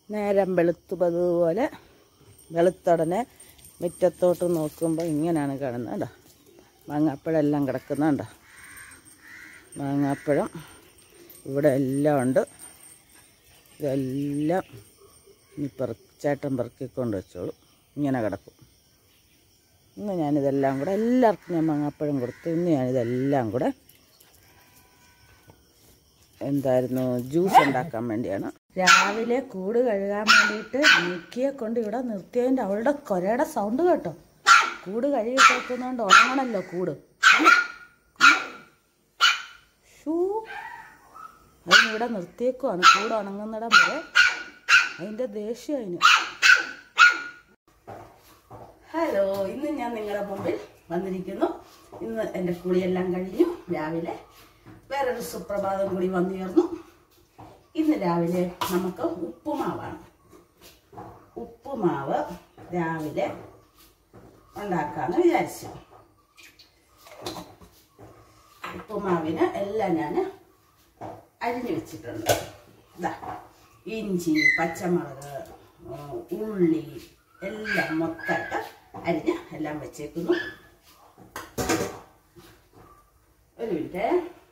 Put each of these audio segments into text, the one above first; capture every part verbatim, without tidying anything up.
നേരം വെളുത്തുപതുപോലെ വെളുത്തുടനെ മുറ്റത്തോട്ട് നോക്കുമ്പോൾ ഇങ്ങനെയാണ് കാണുന്നത് കേട്ടോ. മാങ്ങാപ്പഴമെല്ലാം കിടക്കുന്നുണ്ടോ. മാങ്ങാപ്പഴം ഇവിടെ എല്ലാം ഉണ്ട്. ഇതെല്ലാം ഇനി പെറ ചേട്ടൻ പെറുക്കിക്കൊണ്ട് വെച്ചോളൂ. ഇങ്ങനെ കിടക്കും. ഇന്ന് ഞാനിതെല്ലാം കൂടെ എല്ലാവർക്കും ഞാൻ മാങ്ങാപ്പഴം കൊടുത്തു. ഇന്ന് ഞാനിതെല്ലാം കൂടെ എന്തായിരുന്നു ജ്യൂസ് ഉണ്ടാക്കാൻ വേണ്ടിയാണ്. രാവിലെ കൂട് കഴുകാൻ വേണ്ടിയിട്ട് നിക്കിയെ കൊണ്ട് ഇവിടെ നിർത്തിയതിൻ്റെ അവളുടെ കൊരയുടെ സൗണ്ട് കേട്ടോ. കൂട് കഴുകി കേൾക്കുന്നതുകൊണ്ട് ഉണങ്ങണമല്ലോ കൂട്. ഷൂ അതിനിവിടെ നിർത്തിയേക്കുവാണ്. കൂട് ഉണങ്ങുന്നിടം വരെ. അതിൻ്റെ ദേഷ്യം അതിന്. ഹലോ, ഇന്ന് ഞാൻ നിങ്ങളുടെ മുമ്പിൽ വന്നിരിക്കുന്നു. ഇന്ന് എൻ്റെ കുളിയെല്ലാം കഴിഞ്ഞു. രാവിലെ വേറൊരു സുപ്രഭാതം കൂടി വന്നുയർന്നു. ഇന്ന് രാവിലെ നമുക്ക് ഉപ്പുമാവാണ്. ഉപ്പുമാവ് രാവിലെ ഉണ്ടാക്കാമെന്ന് വിചാരിച്ചു. ഉപ്പുമാവിന് എല്ലാം ഞാൻ അരിഞ്ഞു വെച്ചിട്ടുണ്ട്. ഇതാ ഇഞ്ചി, പച്ചമുളക്, ഉള്ളി എല്ലാം മൊത്തമായിട്ട് അരിഞ്ഞ് എല്ലാം വെച്ചേക്കുന്നു. ഒരു മിനിറ്റ്.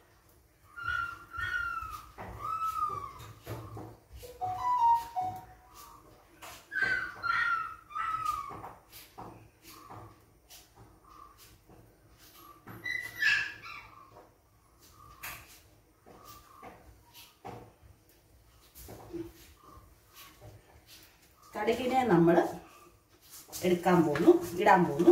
കടുകിനെ നമ്മൾ എടുക്കാൻ പോകുന്നു, ഇടാൻ പോകുന്നു.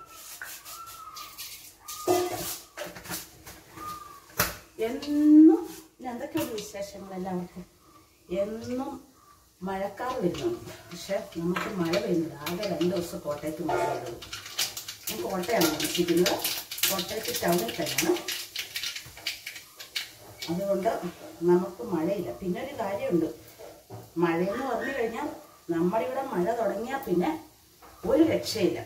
എന്നും എന്തൊക്കെയാണ് വിശേഷങ്ങൾ എല്ലാവർക്കും? എന്നും മഴക്കാർ വരുന്നുണ്ട്. പക്ഷെ നമുക്ക് മഴ പെയ്യുന്നത് ആകെ രണ്ട് ദിവസം കോട്ടയത്ത് മഴ പെയ്തത്. ഞാൻ കോട്ടയാണ് താമസിക്കുന്നത്. കോട്ടയത്ത് ടൗണിൽ തന്നെയാണ്. അതുകൊണ്ട് നമുക്ക് മഴയില്ല. പിന്നെ ഒരു കാര്യമുണ്ട്. മഴയെന്ന് പറഞ്ഞു കഴിഞ്ഞാൽ നമ്മുടെ ഇവിടെ മഴ തുടങ്ങിയാൽ പിന്നെ ഒരു രക്ഷയില്ല.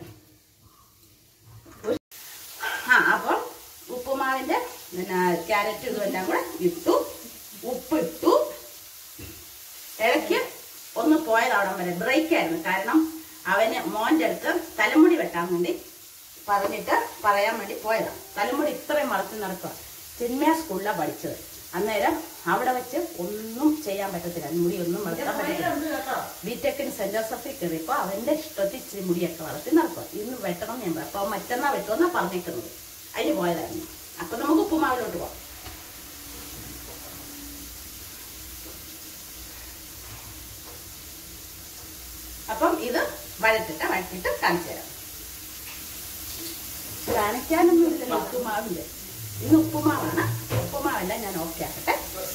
ആ അപ്പോൾ ഉപ്പുമാവിൻ്റെ പിന്നെ ക്യാരറ്റ് ഇതുമെല്ലാം കൂടെ ഇട്ടു, ഉപ്പിട്ടു. ഇടയ്ക്ക് ഒന്ന് പോയത് അവിടെ വരെ ബ്രേക്കായിരുന്നു. കാരണം അവന് മോൻ്റെ അടുത്ത് തലമുടി വെട്ടാൻ വേണ്ടി പറഞ്ഞിട്ട് പറയാൻ വേണ്ടി പോയതാണ്. തലമുടി ഇത്രയും വളർത്തി നടക്കുക. ചിന്മയ സ്കൂളിലാണ് പഠിച്ചത്. അന്നേരം അവിടെ വെച്ച് ഒന്നും ചെയ്യാൻ പറ്റത്തില്ല. മുടി ഒന്നും വളർത്താൻ പറ്റത്തില്ല. ബിടെക്കിന് സെന്റ് ജോസഫിൽ കയറിയപ്പോൾ അവന്റെ ഇഷ്ടത്തിൽ ഇച്ചിരി മുടിയൊക്കെ വളർത്തി നടക്കുക. ഇന്ന് വെട്ടണം ഞാൻ പറയും. അപ്പോൾ മറ്റന്നാ വെട്ടുമെന്നാ പറഞ്ഞേക്കുന്നത്. അതിന് പോയതായിരുന്നു. അപ്പൊ നമുക്ക് ഉപ്പുമാവിലോട്ട് പോകാം. അപ്പം ഇത് വഴറ്റിട്ട് വഴറ്റിട്ട് കാണിച്ചു തരാം. കാണിക്കാനൊന്നും ഇല്ലല്ലോ ഉപ്പുമാവിന്റെ. ഇന്ന് ഉപ്പുമാവാണ്. ഉപ്പുമാവല്ല ഞാൻ ഓക്കെ ആക്കട്ടെ.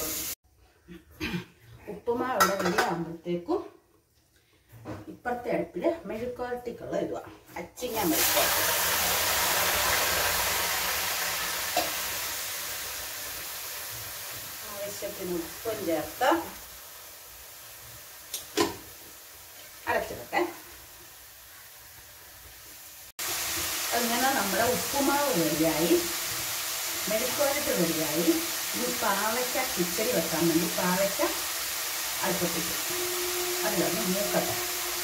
ഉപ്പുമാവ് ഇവിടെ റെഡിയാകുമ്പോഴത്തേക്കും ഇപ്പുറത്തെ അടുപ്പില് മെഴുക്കുവരട്ടിക്കുള്ള ഇടുക. അച്ചിങ്ങ മെഴുക്കുവരട്ടി. ആവശ്യത്തിന് ഉപ്പും ചേർത്ത് അടച്ചിടട്ടെ. അങ്ങനെ നമ്മുടെ ഉപ്പുമാവ് റെഡിയായി, മെഴുക്കുവരട്ടി റെഡിയായി. ഇനി പാവയ്ക്ക കിച്ചടി വെക്കാൻ വേണ്ടി പാവയ്ക്ക അടുപ്പത്തിട്ട് അതിലൊന്ന് മൂക്കട്ടെ.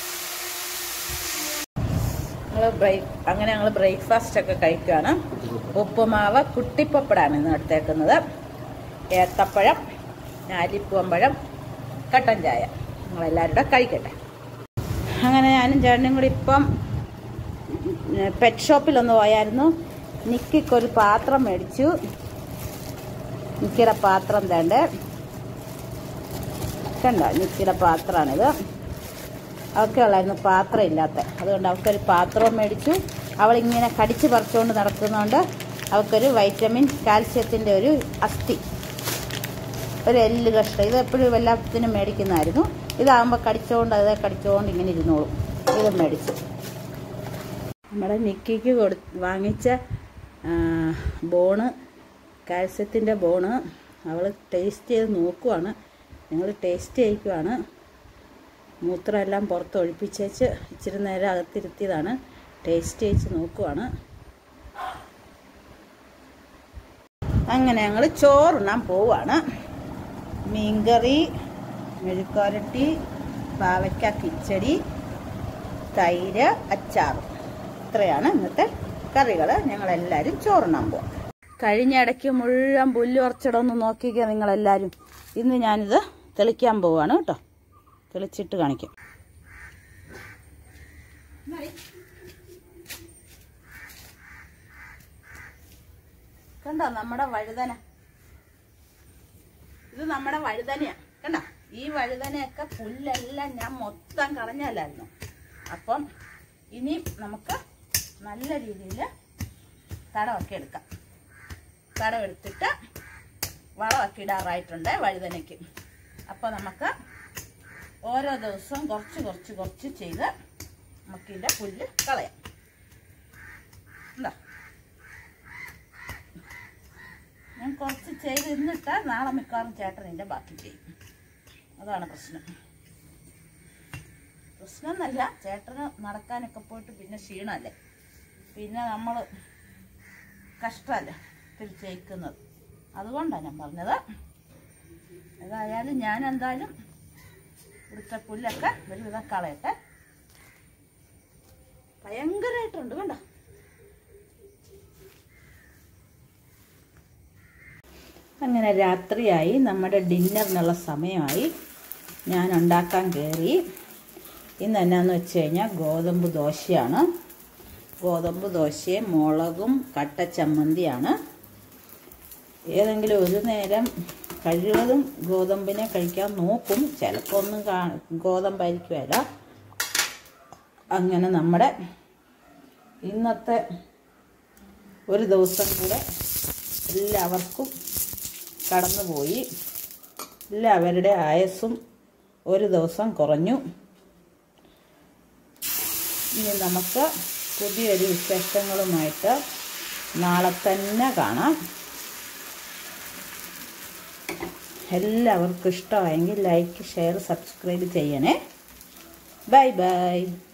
ഞങ്ങൾ ബ്രേക്ക് അങ്ങനെ ഞങ്ങൾ ബ്രേക്ക്ഫാസ്റ്റ് ഒക്കെ കഴിക്കുകയാണ്. ഉപ്പുമാവ് കുട്ടിപ്പപ്പടാണ് ഇന്ന് എടുത്തേക്കുന്നത്. ഏത്തപ്പഴം, ഞാലിപ്പൂവമ്പഴം, കട്ടൻ ചായ. ഞങ്ങളെല്ലാവരും കൂടെ കഴിക്കട്ടെ. അങ്ങനെ ഞാനും ചേട്ടനും കൂടി ഇപ്പം പെറ്റ് ഷോപ്പിലൊന്ന് പോയായിരുന്നു. നിക്കിക്കൊരു പാത്രം മേടിച്ചു. നിക്കിയുടെ പാത്രം തേണ്ട കണ്ടോ, നിക്കിയുടെ പാത്രമാണിത്. അവൾക്ക് ഉള്ളായിരുന്നു പാത്രം ഇല്ലാത്ത. അതുകൊണ്ട് അവൾക്കൊരു പാത്രവും മേടിച്ചു. അവളിങ്ങനെ കടിച്ച് പറിച്ചുകൊണ്ട് നടക്കുന്നതുകൊണ്ട് അവൾക്കൊരു വൈറ്റമിൻ കാൽസ്യത്തിൻ്റെ ഒരു അസ്ഥി, ഒരു എല്ല് കഷ്ണം. ഇത് എപ്പോഴും എല്ലാത്തിനും മേടിക്കുന്നതായിരുന്നു. ഇതാകുമ്പോൾ കടിച്ചുകൊണ്ട് അതേ കടിച്ചുകൊണ്ട് ഇങ്ങനെ ഇരുന്നോളും. ഇത് മേടിച്ചു. നമ്മുടെ നിക്കിക്ക് കൊടു വാങ്ങിച്ച ബോണ്, കാൽസ്യത്തിൻ്റെ ബോണ് അവൾ ടേസ്റ്റ് ചെയ്ത് നോക്കുവാണ്. ഞങ്ങൾ ടേസ്റ്റ് ചെയ്യിക്കുവാണ്. മൂത്രമെല്ലാം പുറത്ത് ഒഴിപ്പിച്ചേച്ച് ഇച്ചിരി നേരം അകത്തിരുത്തിയതാണ്. ടേസ്റ്റ് ചെയ്ച്ച് നോക്കുവാണ്. അങ്ങനെ ഞങ്ങൾ ചോറുണ്ണാൻ പോവാണ്. മീൻകറി, മെഴുക്കുവരട്ടി, പാവയ്ക്ക കിച്ചടി, തൈര്, അച്ചാർ. ഇത്രയാണ് ഇന്നത്തെ കറികൾ. ഞങ്ങളെല്ലാവരും ചോറുണ്ണാൻ പോവാം. കഴിഞ്ഞ ഇടയ്ക്ക് മുഴുവൻ പുല്ല് ഉറച്ചിടൊന്ന് നോക്കിക്കുക നിങ്ങളെല്ലാവരും. ഇന്ന് ഞാനിത് തെളിക്കാൻ പോവാണ് കേട്ടോ. തെളിച്ചിട്ട് കാണിക്കാം. കണ്ടോ നമ്മുടെ വഴുതന? ഇത് നമ്മുടെ വഴുതനയാ. കണ്ടോ? ഈ വഴുതനയൊക്കെ പുല്ലെല്ലാം ഞാൻ മൊത്തം കളഞ്ഞല്ലായിരുന്നു. അപ്പം ഇനി നമുക്ക് നല്ല രീതിയിൽ തടമൊക്കെ എടുക്കാം. തടമെടുത്തിട്ട് വളമൊക്കെ ഇടാറായിട്ടുണ്ട് വഴുതനയ്ക്ക്. അപ്പോൾ നമുക്ക് ഓരോ ദിവസവും കുറച്ച് കുറച്ച് കുറച്ച് ചെയ്ത് നമുക്കിതിൻ്റെ പുല്ല് കളയാം. എന്താ, ഞാൻ കുറച്ച് ചെയ്ത് ഇന്നിട്ടാൽ നാളെ മിക്കവാറും ചേട്ടൻ ഇതിൻ്റെ ബാക്കി ചെയ്യും. അതാണ് പ്രശ്നം. പ്രശ്നം എന്നല്ല, ചേട്ടന് നടക്കാനൊക്കെ പോയിട്ട് പിന്നെ ക്ഷീണമല്ലേ, പിന്നെ നമ്മൾ കഷ്ടമല്ലേ തിരിച്ചേക്കുന്നത്. അതുകൊണ്ടാണ് ഞാൻ പറഞ്ഞത്. ഏതായാലും ഞാൻ എന്തായാലും ഇവിടുത്തെ പുല്ലൊക്കെ ഒരുവിധം കളയട്ടെ. ഭയങ്കരമായിട്ടുണ്ട് കണ്ടോ. അങ്ങനെ രാത്രിയായി, നമ്മുടെ ഡിന്നറിനുള്ള സമയമായി. ഞാൻ ഉണ്ടാക്കാൻ കയറി. ഇന്ന് എന്നാന്ന് വെച്ച് കഴിഞ്ഞാൽ ഗോതമ്പ് ദോശയാണ്. ഗോതമ്പ് ദോശയും മുളകും കട്ട ചമ്മന്തിയാണ്. ഏതെങ്കിലും ഒരു നേരം കഴിവതും ഗോതമ്പിനെ കഴിക്കാൻ നോക്കും. ചിലപ്പോൾ ഒന്നും കാ ഗോതമ്പായിരിക്കുമല്ല. അങ്ങനെ നമ്മുടെ ഇന്നത്തെ ഒരു ദിവസം കൂടെ എല്ലാവർക്കും കടന്നുപോയി. എല്ലാവരുടെ ആയുസ്സും ഒരു ദിവസം കുറഞ്ഞു. ഇനി നമുക്ക് പുതിയൊരു വിശേഷങ്ങളുമായിട്ട് നാളെ തന്നെ കാണാം. എല്ലാവർക്കും ഇഷ്ടമായെങ്കിൽ ലൈക്ക്, ഷെയർ, സബ്സ്ക്രൈബ് ചെയ്യണേ. Bye by.